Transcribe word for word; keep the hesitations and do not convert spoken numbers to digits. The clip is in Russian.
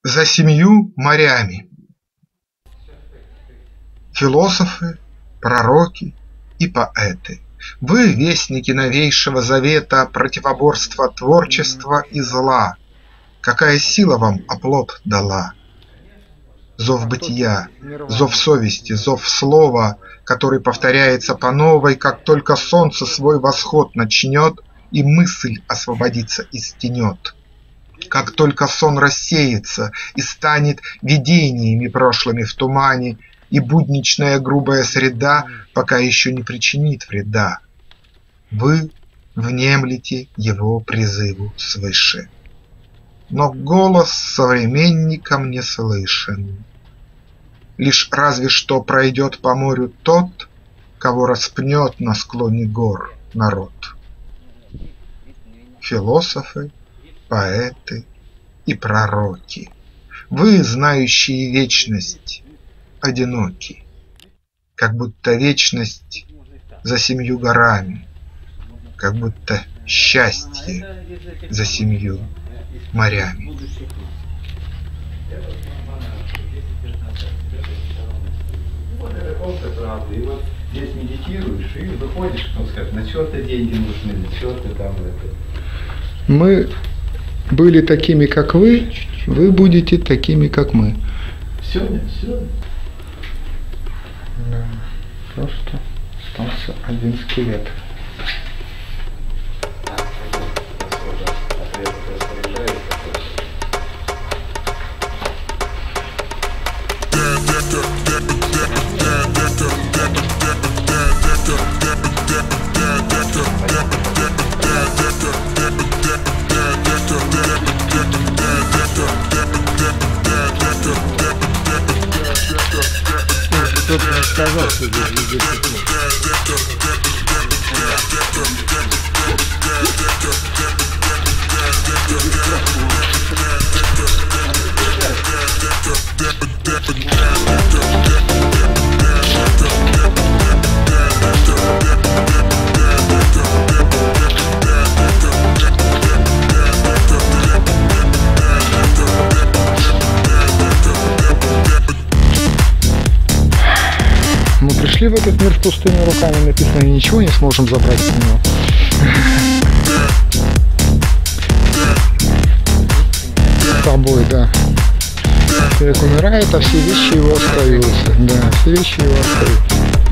За семью морями. Философы, пророки и поэты, вы, вестники новейшего завета противоборства творчества и зла, какая сила вам оплот дала? Зов бытия, зов совести, зов слова, который повторяется по новой, как только солнце свой восход начнет и мысль освободиться из тенет. Как только сон рассеется и станет видениями прошлыми в тумане, и будничная грубая среда пока еще не причинит вреда, вы внемлете его призыву свыше. Но голос современникам не слышен. Лишь разве что пройдет по морю тот, кого распнет на склоне гор народ. Философы, поэты и пророки, вы, знающие вечность, одиноки, как будто вечность за семью горами, как будто счастье за семью морями. И вот здесь медитируешь и выходишь, ну, скажем, на что-то деньги нужны, на что-то там это. Мы были такими, как вы, вы будете такими, как мы. Сегодня, сегодня. Да, просто остался один скелет. Кто-то мне сказал, что здесь везде тепло. Мы пришли в этот мир с пустыми руками, написано, и ничего не сможем забрать из него. С тобой, да. Человек умирает, а все вещи его остаются. Да, все вещи его остаются.